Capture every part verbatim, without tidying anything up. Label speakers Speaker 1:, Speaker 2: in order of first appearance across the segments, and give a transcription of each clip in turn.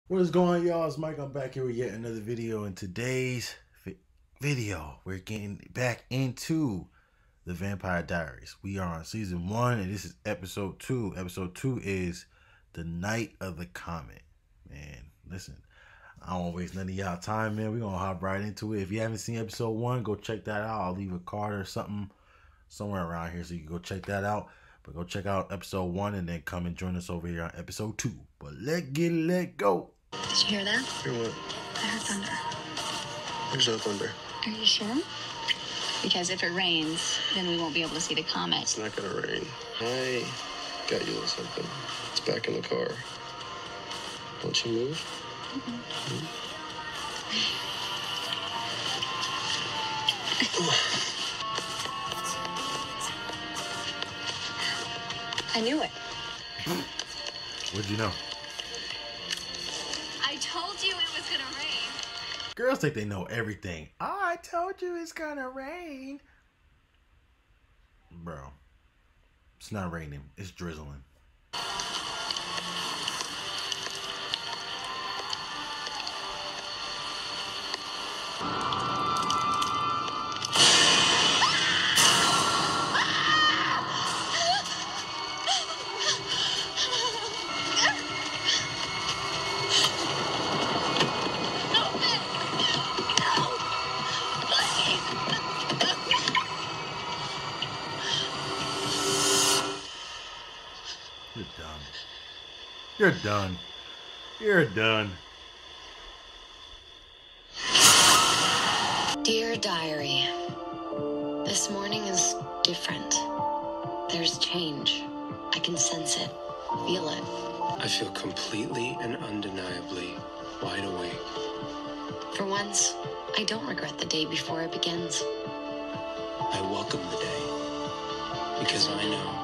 Speaker 1: What is going on, y'all? It's Mike. I'm back here with yet another video. In today's vi video, we're getting back into the Vampire Diaries. We are on season one, and this is episode two. Episode two is the Night of the Comet. Man, listen, I don't want to waste none of y'all time, man. We're going to hop right into it. If you haven't seen episode one, go check that out. I'll leave a card or something somewhere around here so you can go check that out. But go check out episode one and then come and join us over here on episode two. But let's get it, let go.
Speaker 2: Did you hear that?
Speaker 3: Hear what?
Speaker 2: I heard thunder.
Speaker 3: There's no thunder.
Speaker 2: Are you sure? Because if it rains, then we won't be able to see the comet.
Speaker 3: It's not gonna rain. I got you something. It's back in the car. Don't you move?
Speaker 2: Mm-mm. I knew it.
Speaker 1: What'd you know?
Speaker 2: I told you it was gonna rain.
Speaker 1: Girls think they know everything. Oh, I told you it's gonna rain. Bro, it's not raining. It's drizzling. You're done. You're done. You're done.
Speaker 4: Dear Diary, this morning is different. There's change. I can sense it, feel it.
Speaker 3: I feel completely and undeniably wide awake.
Speaker 4: For once, I don't regret the day before it begins.
Speaker 3: I welcome the day because I know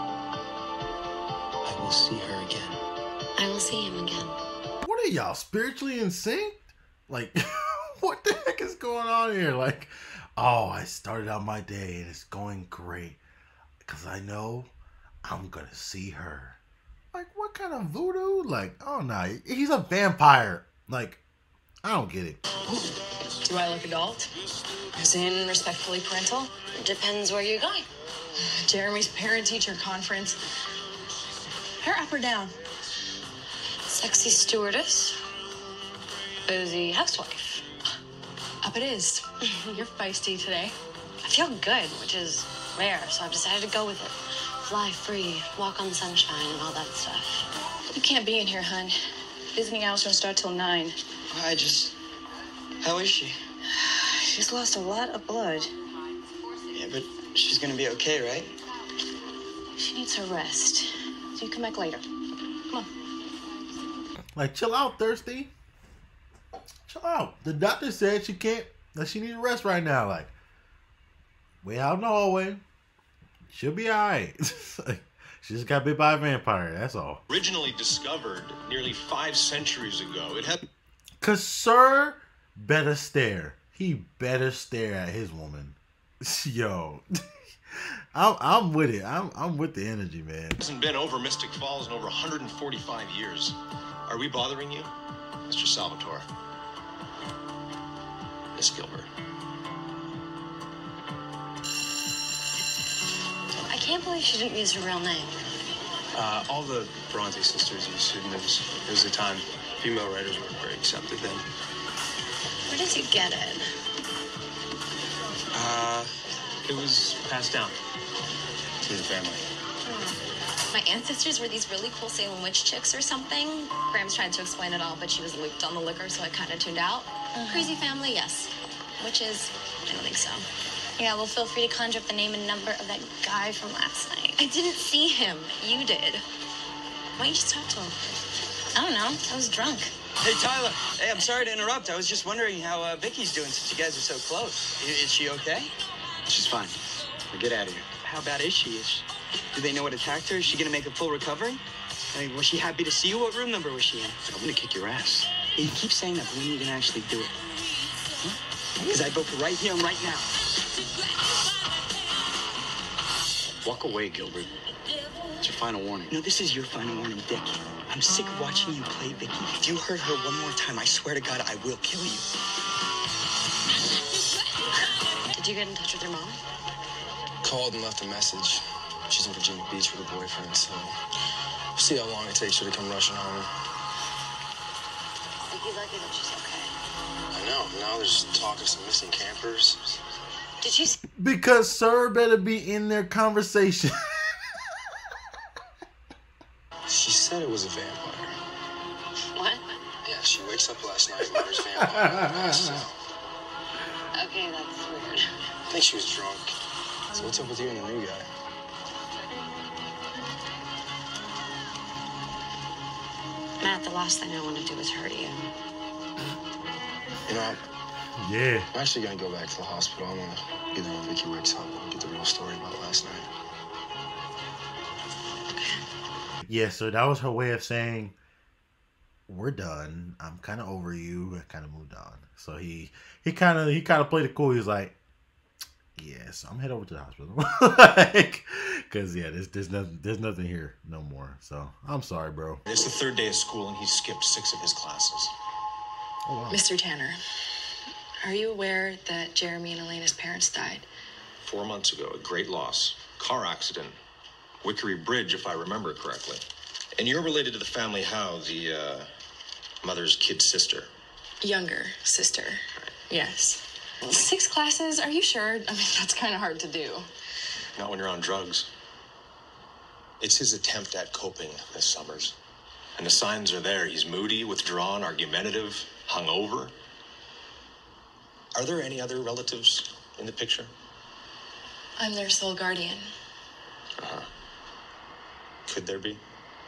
Speaker 3: I will see her again.
Speaker 4: I will see him again.
Speaker 1: What are y'all, spiritually in sync? Like, what the heck is going on here? Like, oh, I started out my day and it's going great because I know I'm gonna see her. Like, what kind of voodoo? Like, oh no, he's a vampire. Like, I don't get it.
Speaker 5: Do I look adult? As in respectfully parental?
Speaker 4: It depends where you're going.
Speaker 5: Jeremy's parent-teacher conference. Hair up or down?
Speaker 4: Sexy stewardess. Boozy housewife.
Speaker 5: Up it is. You're feisty today.
Speaker 4: I feel good, which is rare, so I've decided to go with it. Fly free, walk on sunshine, and all that stuff.
Speaker 5: You can't be in here, hun. Visiting hours don't start till nine.
Speaker 6: I just... How is she?
Speaker 5: She's lost a lot of blood.
Speaker 6: Yeah, but she's gonna be okay, right?
Speaker 5: She needs her rest. So you come back later. Come on.
Speaker 1: Like, chill out, Thirsty. Chill out. The doctor said she can't, that she needs rest right now. Like, way out in the hallway. She'll be alright. She just got bit by a vampire, that's all.
Speaker 7: Originally discovered nearly five centuries ago, it had...
Speaker 1: Cause Sir better stare. He better stare at his woman. Yo. I'm, I'm with it. I'm, I'm with the energy, man.
Speaker 7: hasn't been over Mystic Falls in over one hundred forty-five years. Are we bothering you, Mister Salvatore? Miss Gilbert.
Speaker 4: I can't believe she didn't use her real name.
Speaker 3: Uh, all the Bronte sisters use pseudonyms. There was a time female writers weren't very accepted then.
Speaker 4: Where did you get it?
Speaker 3: Uh, it was passed down to the family.
Speaker 8: My ancestors were these really cool Salem witch chicks or something. Grams tried to explain it all, but she was looped on the liquor, so I kind of tuned out.
Speaker 4: Uh-huh.
Speaker 8: Crazy family, yes. Witches, I don't think so.
Speaker 4: Yeah, well, feel free to conjure up the name and number of that guy from last night.
Speaker 8: I didn't see him. You did.
Speaker 4: Why don't you just talk to him? I don't know. I was drunk.
Speaker 6: Hey, Tyler. Hey, I'm sorry to interrupt. I was just wondering how uh, Vicky's doing since you guys are so close. I- Is she okay?
Speaker 9: She's fine. Now get out of here.
Speaker 6: How bad is she? Is she... Do they know what attacked her? Is she gonna make a full recovery? I mean, was she happy to see you? What room number was she in?
Speaker 9: I'm gonna kick your ass.
Speaker 6: Hey, you keep saying that, but when are you gonna actually do it? Because I vote for right here and right now.
Speaker 9: Walk away, Gilbert. It's your final warning.
Speaker 6: No, this is your final warning, Dick. I'm sick of watching you play Vicky. If you hurt her one more time, I swear to God, I will kill you.
Speaker 4: Did you get in touch with your mom?
Speaker 10: Called and left a message. She's in Virginia Beach with her boyfriend, so we'll see how long it takes her to come rushing home.
Speaker 4: You're lucky that she's okay.
Speaker 10: I know. Now there's talk of some missing campers.
Speaker 4: Did you see?
Speaker 1: Because Sir better be in their conversation.
Speaker 10: She said it was a vampire.
Speaker 4: What?
Speaker 10: Yeah, she wakes up last night and there's vampire. So
Speaker 4: Okay, that's weird.
Speaker 10: I think she was drunk. So what's up with you and the new guy?
Speaker 4: Matt, the last thing I want to do is hurt you.
Speaker 10: You know,
Speaker 1: Yeah.
Speaker 10: I'm actually gonna go back to the hospital. I'm gonna be there when Vicky wakes up and get the real story about last night.
Speaker 1: Yeah, so that was her way of saying, we're done. I'm kind of over you. I kind of moved on. So he he kind of he kind of played it cool. He was like, yes, I'm head over to the hospital. Like, cause yeah, there's there's nothing there's nothing here no more. So I'm sorry, bro.
Speaker 7: It's the third day of school and he skipped six of his classes.
Speaker 1: Oh, wow.
Speaker 5: Mister Tanner, are you aware that Jeremy and Elena's parents died?
Speaker 7: Four months ago, a great loss. Car accident. Wickery Bridge, if I remember correctly. And you're related to the family how? The uh, mother's kid sister.
Speaker 5: Younger sister. Yes. Six classes? Are you sure? I mean, that's kind of hard to do.
Speaker 7: Not when you're on drugs. It's his attempt at coping this summers. And the signs are there. He's moody, withdrawn, argumentative, hungover. Are there any other relatives in the picture?
Speaker 5: I'm their sole guardian.
Speaker 7: Uh-huh. Could there be?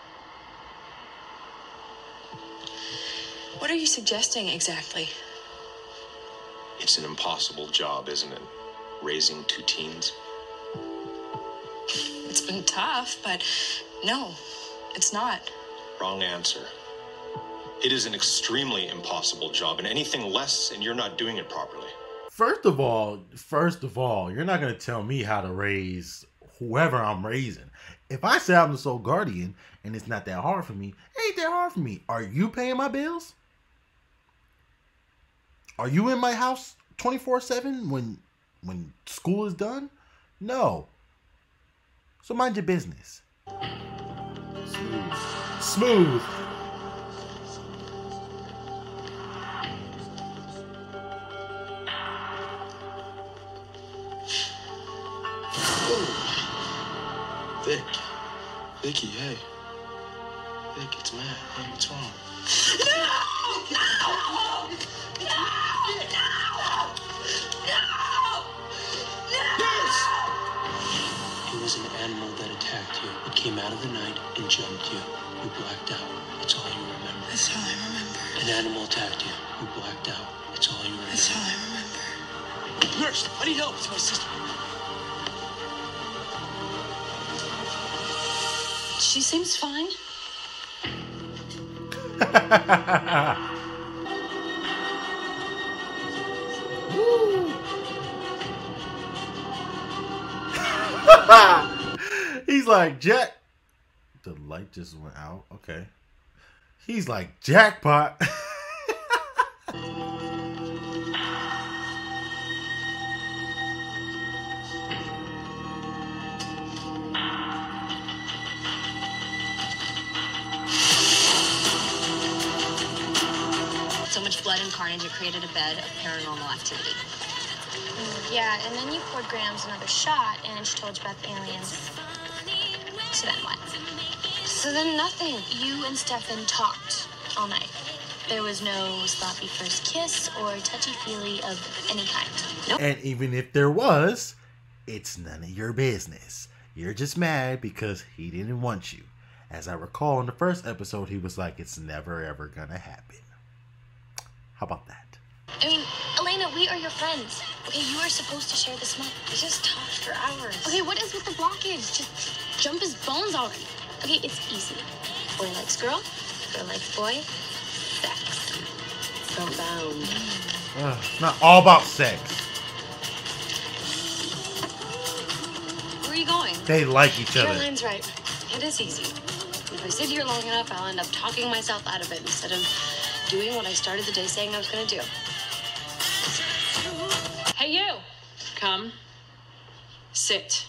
Speaker 5: What are you suggesting exactly?
Speaker 7: It's an impossible job, isn't it? Raising two teens.
Speaker 5: It's been tough, but no, it's not.
Speaker 7: Wrong answer. It is an extremely impossible job, and anything less, and you're not doing it properly.
Speaker 1: First of all, first of all, you're not gonna tell me how to raise whoever I'm raising. If I say I'm the sole guardian and it's not that hard for me, it ain't that hard for me. Are you paying my bills? Are you in my house twenty-four seven when when school is done? No. So mind your business. Smooth. Smooth.
Speaker 10: Vic. Vicky, hey. Vic, it's Matt. Hey, what's wrong?
Speaker 5: No! No! No! No!
Speaker 3: It was an animal that attacked you. It came out of the night and jumped you. You blacked out. It's all you remember.
Speaker 5: That's all I remember.
Speaker 3: An animal attacked you. You blacked out. It's all you remember.
Speaker 5: That's all I remember.
Speaker 3: Nurse, I need help. It's my sister.
Speaker 5: She seems fine.
Speaker 1: He's like, Jack. The light just went out. Okay. He's like, jackpot.
Speaker 8: So much blood and carnage, it created a bed of paranormal activity.
Speaker 11: Yeah, and then you poured Grams another shot, and she told you about the aliens. So then what?
Speaker 4: So then nothing.
Speaker 11: You and Stefan talked all night. There was no sloppy first kiss or touchy-feely of any kind.
Speaker 4: Nope.
Speaker 1: And even if there was, it's none of your business. You're just mad because he didn't want you. As I recall in the first episode, he was like, it's never ever gonna happen. How about that?
Speaker 11: I mean, Elena, we are your friends. Okay, you are supposed to share the smoke.
Speaker 4: We just talked for hours.
Speaker 11: Okay, what is with the blockage? Just jump his bones already. Okay, it's easy. Boy likes girl, girl likes boy. Sex.
Speaker 4: Profound.
Speaker 1: Uh, it's not all about sex.
Speaker 8: Where are you going?
Speaker 1: They like each other.
Speaker 4: Caroline's right. It is easy. If I sit here long enough, I'll end up talking myself out of it instead of doing what I started the day saying I was going to do.
Speaker 5: Hey, you. Come. Sit.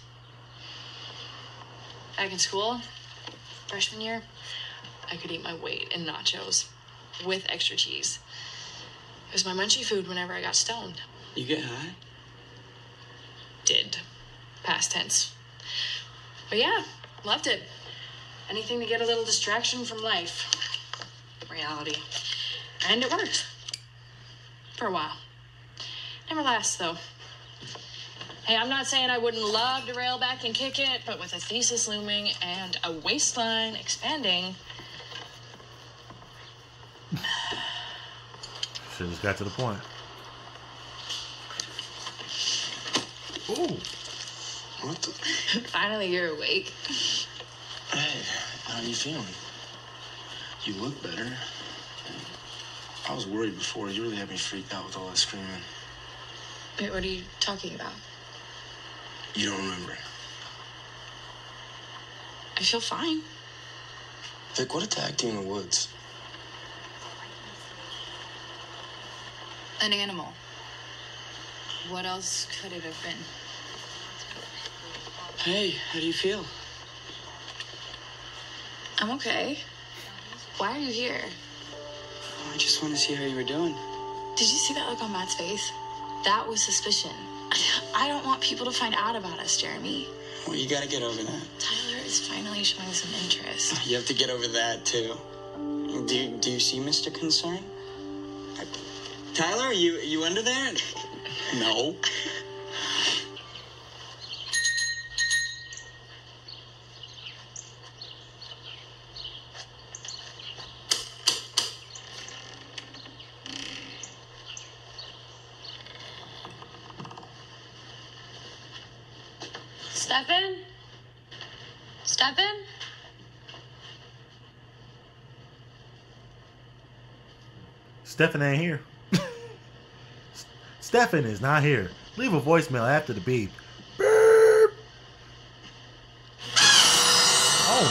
Speaker 5: Back in school, freshman year, I could eat my weight in nachos with extra cheese. It was my munchy food whenever I got stoned.
Speaker 6: You get high?
Speaker 5: Did. Past tense. But yeah, loved it. Anything to get a little distraction from life. Reality. And it worked. For a while. Never lasts, though. Hey, I'm not saying I wouldn't love to rail back and kick it, but with a thesis looming and a waistline expanding...
Speaker 1: Should just got to the point. Ooh.
Speaker 10: What the?
Speaker 5: Finally, you're awake.
Speaker 10: Hey, how you feeling? You look better. I was worried before. You really had me freaked out with all that screaming.
Speaker 5: Wait, what are you talking about?
Speaker 10: You don't remember.
Speaker 5: I feel fine.
Speaker 10: Vic, what attacked you in the woods?
Speaker 5: An animal. What else could it have been?
Speaker 6: Hey, how do you feel?
Speaker 5: I'm okay. Why are you here?
Speaker 6: I just want to see how you were doing.
Speaker 5: Did you see that look on Matt's face? That was suspicion. I don't want people to find out about us, Jeremy.
Speaker 6: Well, you gotta get over that.
Speaker 5: Tyler is finally showing some interest.
Speaker 6: You have to get over that, too. Do you, do you see Mister Concern? Tyler, are you, are you under there? No.
Speaker 4: Stefan? Stefan?
Speaker 1: Stefan ain't here. Stefan is not here. Leave a voicemail after the beep. Beep. Oh,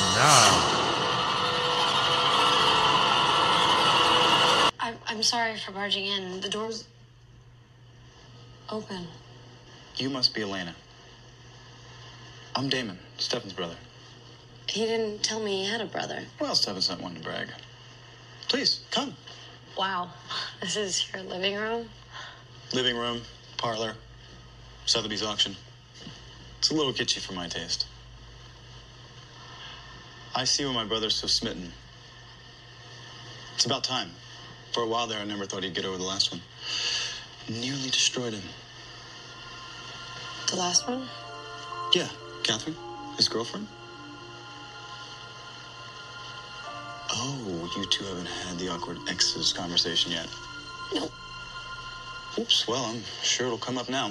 Speaker 1: no.
Speaker 4: I, I'm sorry for barging in. The door's open.
Speaker 9: You must be Elena. I'm Damon, Stefan's brother.
Speaker 4: He didn't tell me he had a brother.
Speaker 9: Well, Stefan's not one to brag. Please, come.
Speaker 4: Wow. This is your living room?
Speaker 9: Living room, parlor, Sotheby's auction. It's a little kitschy for my taste. I see why my brother's so smitten. It's about time. For a while there, I never thought he'd get over the last one. Nearly destroyed him.
Speaker 4: The last one?
Speaker 9: Yeah, Catherine, his girlfriend. Oh, you two haven't had the awkward exes conversation yet.
Speaker 4: Nope.
Speaker 9: Oops, well, I'm sure it'll come up now.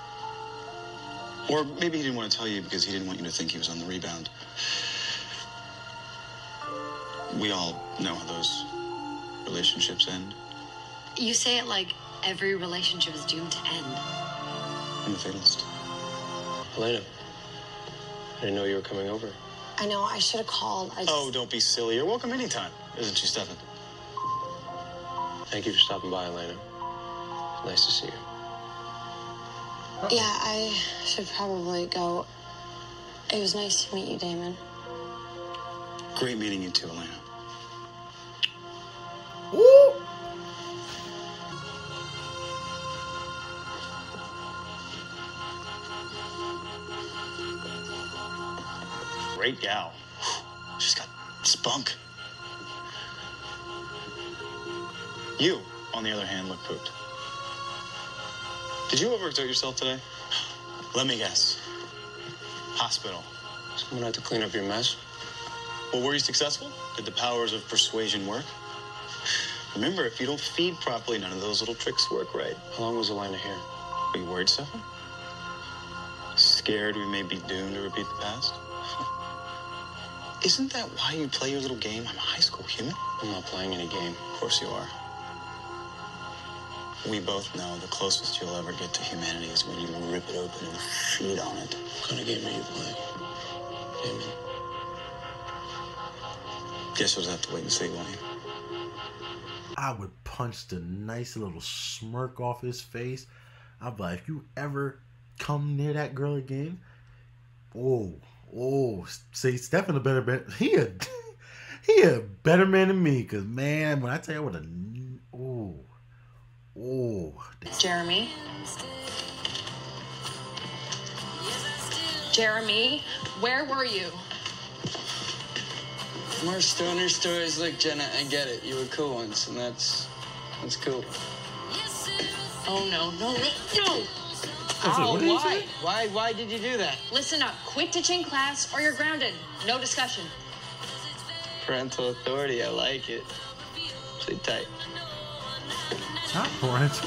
Speaker 9: Or maybe he didn't want to tell you because he didn't want you to think he was on the rebound. We all know how those relationships end.
Speaker 4: You say it like every relationship is doomed to end.
Speaker 9: I'm a fatalist.
Speaker 10: Elena, I didn't know you were coming over.
Speaker 4: I know, I should have called. I just...
Speaker 9: Oh, don't be silly. You're welcome anytime, isn't she, Stefan?
Speaker 10: Thank you for stopping by, Elena. Nice to see you.
Speaker 4: Yeah, I should probably go. It was nice to meet you, Damon.
Speaker 9: Great meeting you too, Elena.
Speaker 1: Woo!
Speaker 9: Great gal. She's got spunk. You, on the other hand, look pooped. Did you overexert yourself today? Let me guess. Hospital.
Speaker 10: Someone had to clean up your mess.
Speaker 9: Well, were you successful? Did the powers of persuasion work? Remember, if you don't feed properly, none of those little tricks work right.
Speaker 10: How long was Elena here?
Speaker 9: Are you worried, Stefan? Scared we may be doomed to repeat the past? Isn't that why you play your little game? I'm a high school human.
Speaker 10: I'm not playing any game.
Speaker 9: Of course you are. We both know the closest you'll ever get to humanity is when you rip it open and feed on it.
Speaker 10: What kind of game are you playing, Damon?
Speaker 9: Guess we'll just have to wait and see, won't you?
Speaker 1: I would punch the nice little smirk off his face. I'd be like, if you ever come near that girl again, oh, oh, see, Stefan a better man. He a, he a better man than me, because, man, when I tell you what a, oh, oh.
Speaker 5: Jeremy? Jeremy, where were you?
Speaker 6: More stoner stories. Look, Jenna, I get it. You were cool once, and that's that's cool.
Speaker 5: Oh, no, no, no, no!
Speaker 6: Oh, why? Why? Why did you do that?
Speaker 5: Listen up. Quit ditching class or you're grounded. No discussion.
Speaker 6: Parental authority. I like it. Sit tight.
Speaker 1: Not parental.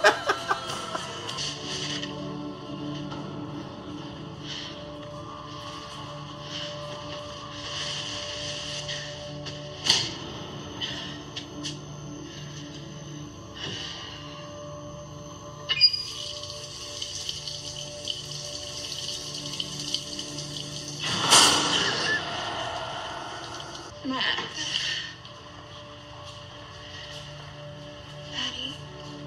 Speaker 5: Matt.
Speaker 11: Daddy.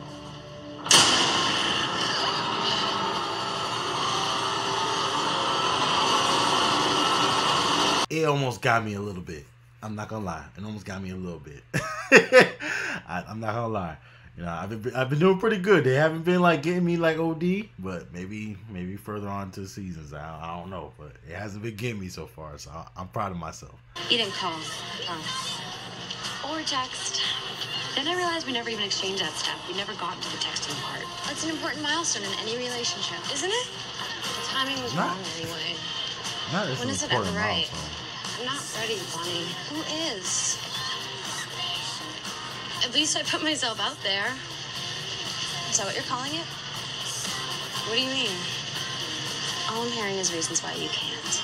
Speaker 1: It almost got me a little bit. I'm not gonna lie. It almost got me a little bit. I, I'm not gonna lie. You know, I've been I've been doing pretty good. They haven't been like getting me like O D, but maybe maybe further on to the seasons. I, I don't know, but it hasn't been getting me so far. So I, I'm proud of myself.
Speaker 4: You didn't call. Promise. Or text. Then I realized we never even exchanged that stuff. We never got to the texting part. That's an important milestone in any relationship, isn't it? The timing was
Speaker 1: Not-
Speaker 4: wrong anyway.
Speaker 1: Not as
Speaker 4: When
Speaker 1: an
Speaker 4: is it ever
Speaker 1: important
Speaker 4: right?
Speaker 1: milestone.
Speaker 4: I'm not ready, Bonnie. Who is? At least I put myself out there. Is that what you're calling it? What do you mean? All I'm hearing is reasons why you can't.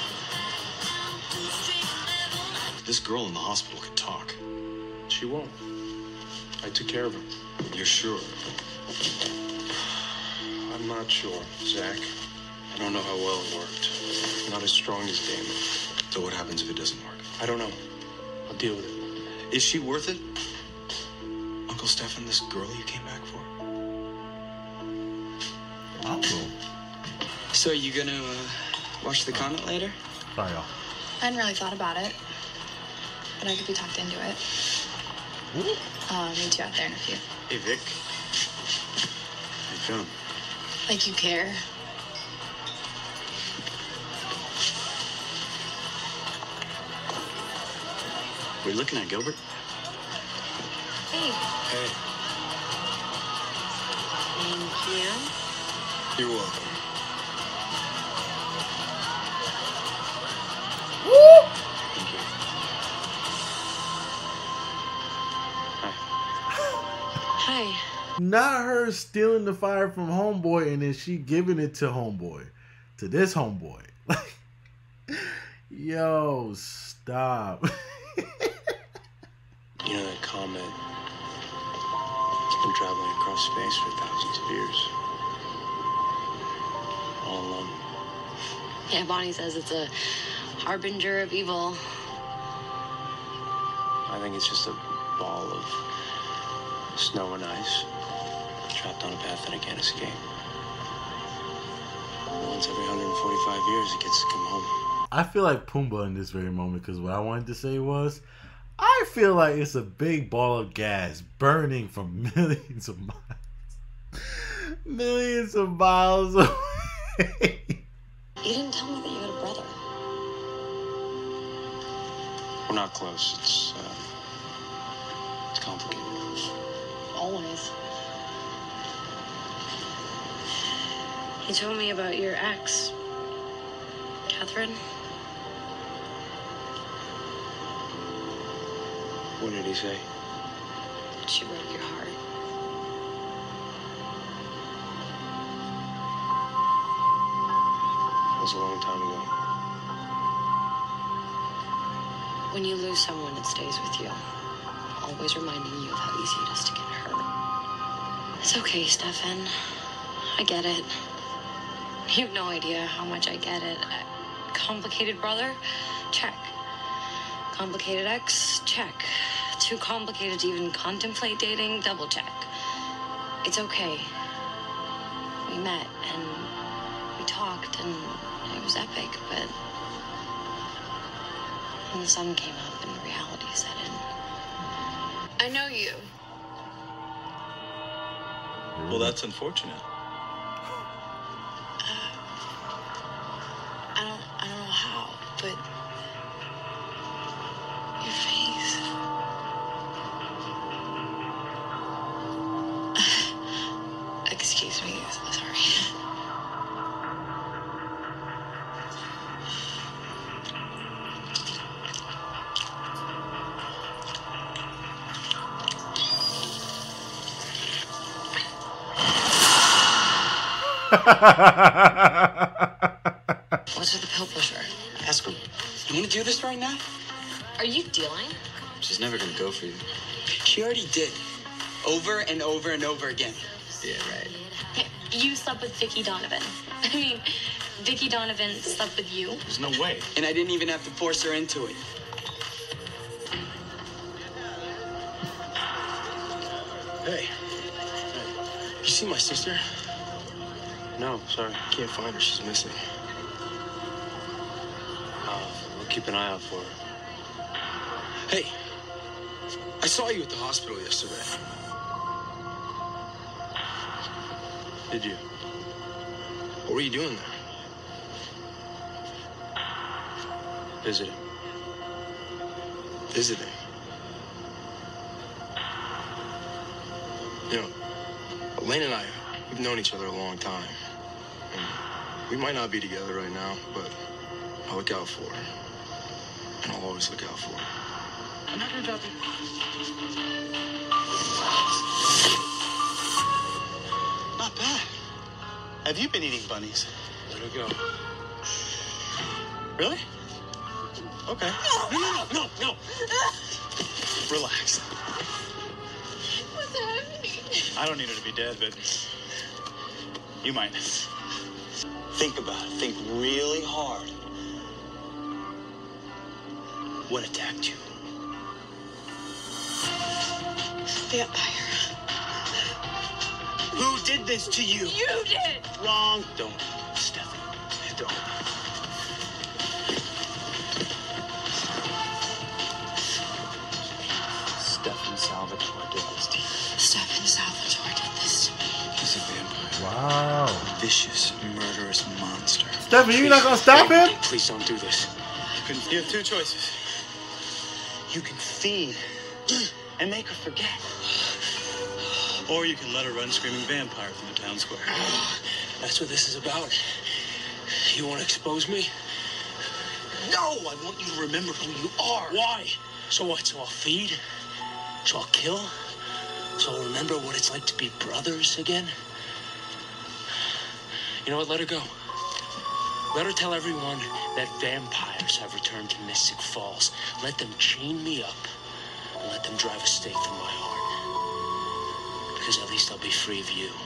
Speaker 7: This girl in the hospital can talk.
Speaker 10: She won't. I took care of her.
Speaker 7: You're sure?
Speaker 10: I'm not sure, Zach. I don't know how well it worked. I'm not as strong as Damon.
Speaker 7: So what happens if it doesn't work?
Speaker 10: I don't know. I'll deal with it.
Speaker 7: Is she worth it? Uncle Stefan, this girl you came back for?
Speaker 1: Uncle?
Speaker 6: So you gonna uh, watch the comment later?
Speaker 1: Sorry, y'all.
Speaker 5: I hadn't really thought about it, but I could be talked into it.
Speaker 1: Ooh.
Speaker 5: Uh, meet you out there in a few.
Speaker 10: Hey, Vic. How you feeling?
Speaker 5: Like you care.
Speaker 10: What are you looking at, Gilbert?
Speaker 4: Hey.
Speaker 10: Hey.
Speaker 4: Thank you.
Speaker 10: You're welcome. Thank you. Hi.
Speaker 4: Hi.
Speaker 1: Not her stealing the fire from Homeboy and then she giving it to Homeboy. To this Homeboy. Like, yo, stop.
Speaker 10: You know that comet? It's been traveling across space for thousands of years. All alone.
Speaker 4: Yeah, Bonnie says it's a harbinger of evil.
Speaker 10: I think it's just a ball of snow and ice, trapped on a path that I can't escape. Once every one hundred forty-five years, it gets to come home.
Speaker 1: I feel like Pumbaa in this very moment because what I wanted to say was, I feel like it's a big ball of gas burning from millions of miles. Millions of miles away.
Speaker 4: You didn't tell me that you had a brother.
Speaker 10: We're not close. It's, uh, it's complicated.
Speaker 4: Always. He told me about your ex, Catherine.
Speaker 10: What did he say?
Speaker 4: She broke your heart.
Speaker 10: That was a long time ago.
Speaker 4: When you lose someone, it stays with you, always reminding you of how easy it is to get hurt. It's okay, Stefan. I get it. You have no idea how much I get it. A complicated brother? Check. Complicated ex? Check. Too complicated to even contemplate dating? Double check. It's okay. We met and we talked and it was epic, but when the sun came up and reality set in.
Speaker 5: I know you.
Speaker 9: Well, that's unfortunate.
Speaker 5: I don't, I don't know how, but your face. Excuse me, sorry.
Speaker 4: What's with the pill pusher?
Speaker 6: Ask her. You want to do this right now?
Speaker 4: Are you dealing?
Speaker 6: She's never gonna go for you. She already did. Over and over and over again. Yeah, right.
Speaker 11: Hey, you slept with Vicky Donovan. I mean, Vicky Donovan slept with you.
Speaker 9: There's no way.
Speaker 6: And I didn't even have to force her into it.
Speaker 10: Hey. Hey. You see my sister? No, sorry. Can't find her. She's missing. Uh, we'll keep an eye out for her. Hey. I saw you at the hospital yesterday. Did you? What were you doing there? Visiting. Visiting? You know, Elaine and I, we've known each other a long time. And we might not be together right now, but I'll look out for her. And I'll always look out for her.
Speaker 6: I'm not gonna drop you.
Speaker 9: Not bad. Have you been eating bunnies?
Speaker 10: Let her go.
Speaker 9: Really? Okay.
Speaker 10: No, no, no, no, no.
Speaker 9: Relax.
Speaker 11: What's happening?
Speaker 9: I don't need her to be dead, but you might. Think about it. Think really hard. What attacked you?
Speaker 5: Vampire.
Speaker 9: Who did this to you?
Speaker 5: You did!
Speaker 9: Wrong. Don't, Stephanie. Don't. Stefan Salvatore did this to you.
Speaker 5: Stefan Salvatore did this to me.
Speaker 9: He's a vampire.
Speaker 1: Wow.
Speaker 9: A vicious, murderous monster.
Speaker 1: Stephanie, you not gonna stop him?
Speaker 10: Please don't do this.
Speaker 9: You, can, you have two choices. You can feed and make her forget. Or you can let her run screaming vampire through the town square.
Speaker 10: That's what this is about. You want to expose me? No, I want you to remember who you are. Why? So what? So I'll feed? So I'll kill? So I'll remember what it's like to be brothers again? You know what? Let her go. Let her tell everyone that vampires have returned to Mystic Falls. Let them chain me up and let them drive a stake through my heart. Because at least I'll be free of you.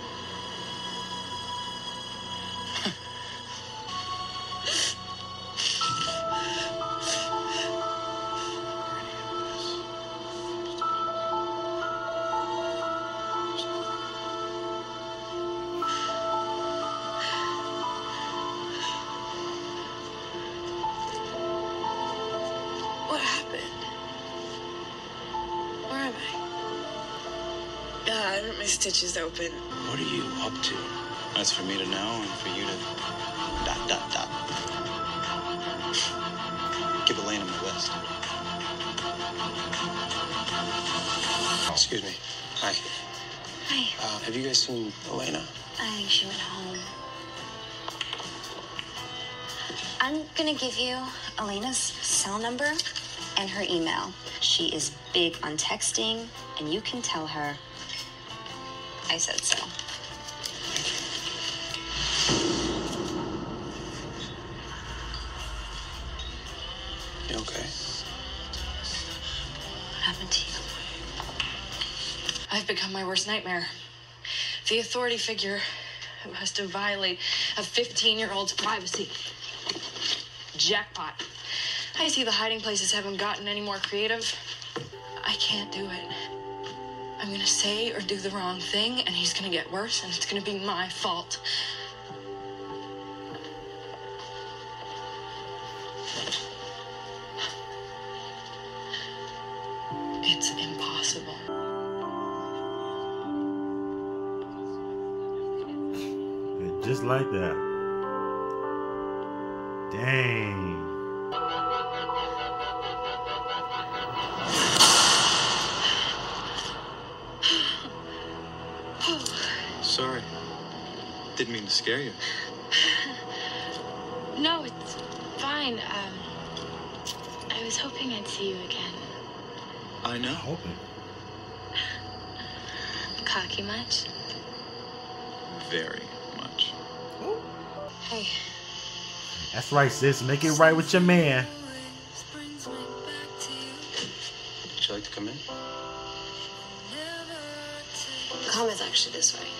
Speaker 5: What happened? Where am I? Uh, I ripped my stitches open.
Speaker 10: What are you up to?
Speaker 9: That's for me to know and for you to dot, dot, dot. Give Elena my list.
Speaker 10: Excuse me. Hi.
Speaker 11: Hi.
Speaker 10: Uh, have you guys seen Elena?
Speaker 11: I think she went home. I'm gonna give you Elena's cell number and her email. She is big on texting, and you can tell her I said so.
Speaker 10: You okay?
Speaker 11: What happened to you?
Speaker 5: I've become my worst nightmare. The authority figure who has to violate a fifteen-year-old's privacy. Jackpot. I see the hiding places haven't gotten any more creative. I can't do it. I'm gonna say or do the wrong thing, and he's gonna get worse, and it's gonna be my fault. It's impossible.
Speaker 1: And just like that. Dang.
Speaker 9: Sorry. Didn't mean to scare you.
Speaker 4: No, it's fine. Um, I was hoping I'd see you again.
Speaker 9: I know.
Speaker 1: Hoping.
Speaker 4: Cocky much?
Speaker 9: Very much.
Speaker 4: Hey.
Speaker 1: That's right, sis. Make it right with your man.
Speaker 9: Would you like to come in?
Speaker 4: The comment's actually this way.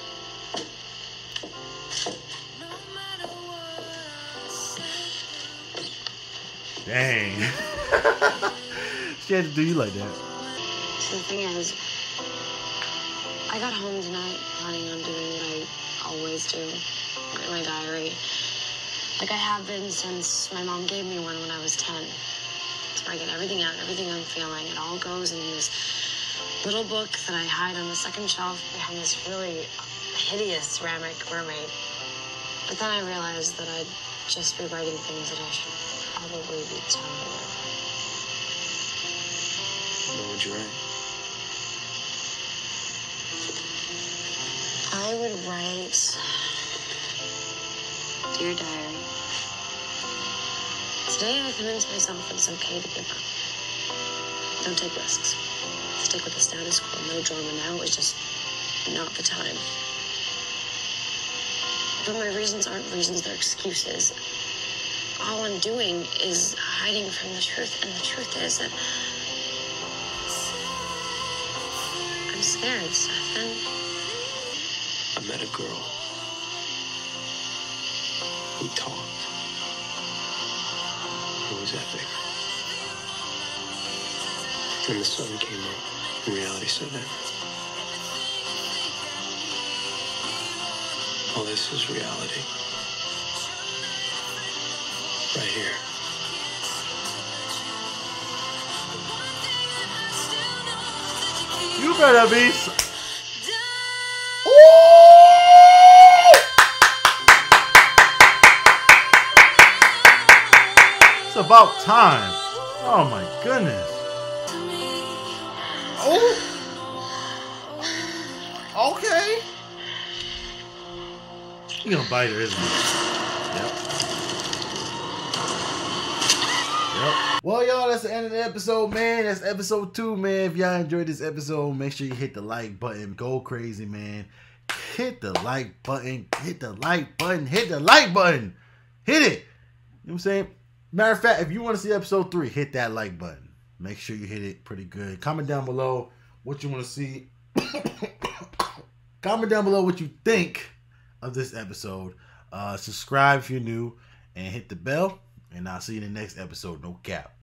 Speaker 1: Dang. She had to do you like that.
Speaker 4: So the thing is, I got home tonight planning on doing what I always do. Write my diary. Like I have been since my mom gave me one when I was ten. It's where I get everything out, everything I'm feeling. It all goes in this little book that I hide on the second shelf behind this really hideous ceramic mermaid. But then I realized that I'd just be writing things that I should probably be telling you.
Speaker 9: What would you write?
Speaker 4: I would write, Dear Diary, today I convinced myself that it's okay to give up. Don't take risks. Stick with the status quo. No drama now. It's just not the time. But my reasons aren't reasons, they're excuses. All I'm doing is hiding from the truth, and the truth is that I'm scared, Stefan.
Speaker 3: I met a girl who talked. It was epic. Then the sun came up and reality set in. All this is reality. Right here.
Speaker 1: You better be. It's about time. Oh my goodness. Oh. Okay. You gonna bite her, isn't he? Yep. Yep. Well, y'all, that's the end of the episode, man. That's episode two, man. If y'all enjoyed this episode, make sure you hit the like button. Go crazy, man. Hit the like button. Hit the like button. Hit the like button. Hit it. You know what I'm saying? Matter of fact, if you want to see episode three, hit that like button. Make sure you hit it pretty good. Comment down below what you want to see. Comment down below what you think of this episode. Uh, subscribe if you're new. And hit the bell. And I'll see you in the next episode. No cap.